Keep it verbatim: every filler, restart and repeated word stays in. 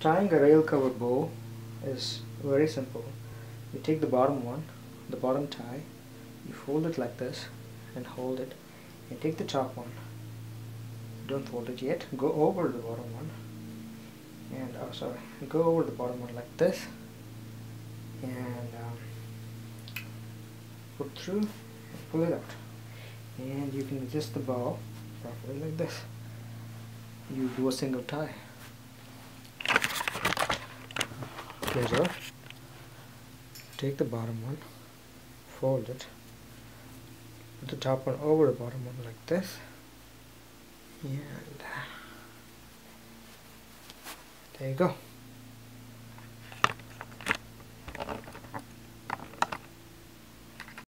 Tying a rail cover bow is very simple. You take the bottom one, the bottom tie, you fold it like this and hold it, and take the top one. Don't fold it yet. Go over the bottom one, and oh sorry, go over the bottom one like this, and um, put through and pull it out, and you can adjust the bow properly like this. You do a single tie. Close off. Take the bottom one, fold it, put the top one over the bottom one like this, and there you go.